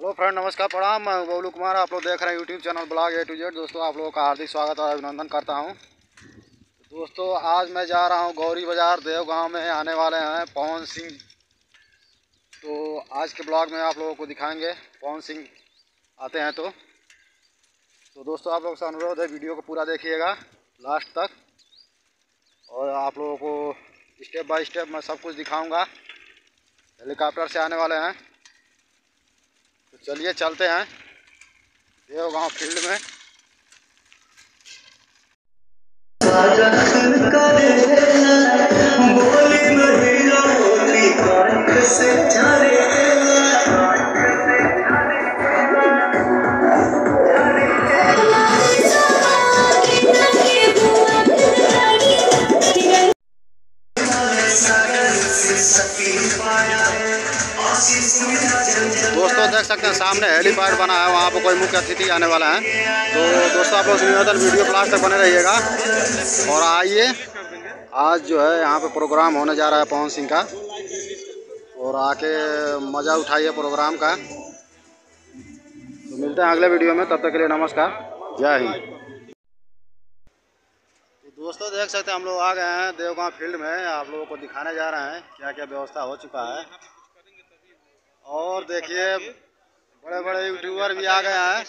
Hello friend, नमस्कार, प्रणाम। मैं बबलू कुमार। आप लोग देख रहे हैं YouTube channel blog A to Z। दोस्तों, आप लोगों का हार्दिक स्वागत और अभिनंदन करता हूं। दोस्तों, आज मैं जा रहा हूं गौरी बाज़ार देवगांव में। आने वाले हैं पवन सिंह। तो आज के ब्लॉग में आप लोगों को दिखाएंगे पवन सिंह आते हैं तो दोस्तों, आप लोगों से अनुरोध है, वीडियो को पूरा देखिएगा लास्ट तक। और आप लोगों को स्टेप बाय स्टेप मैं सब कुछ दिखाऊँगा। हेलीकॉप्टर से आने वाले हैं, तो चलिए चलते हैं देवगांव फील्ड में। दोस्तों, देख सकते हैं सामने हेलीपैड बना है, वहाँ पर कोई मुख्य अतिथि आने वाला है। तो दोस्तों, आप लोग निरंतर वीडियो क्लास तक बने रहिएगा। और आइए, आज जो है यहाँ पे प्रोग्राम होने जा रहा है पवन सिंह का, और आके मज़ा उठाइए प्रोग्राम का। तो मिलते हैं अगले वीडियो में, तब तक के लिए नमस्कार, जय हिंद। तो दोस्तों, देख सकते हैं हम लोग आ गए हैं देवगांव फील्ड में। आप लोगों को दिखाने जा रहे हैं क्या क्या व्यवस्था हो चुका है। और देखिए, बड़े बड़े यूट्यूबर भी आ गए हैं।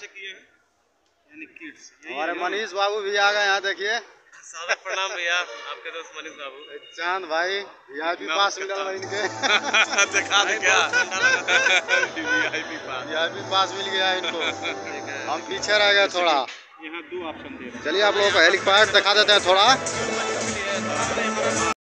हमारे मनीष बाबू भी आ गए हैं। देखिए, प्रणाम भैया, आपके दोस्त मनीष बाबू। चांद भाई VIP पास मिला इनके। देखा दे क्या? VIP पास मिल गया इनको। हम पीछे रह गए थोड़ा। यहाँ 2 ऑप्शन दे रहे हैं। चलिए, आप लोगों को हेलीपैड दिखा देते हैं थोड़ा।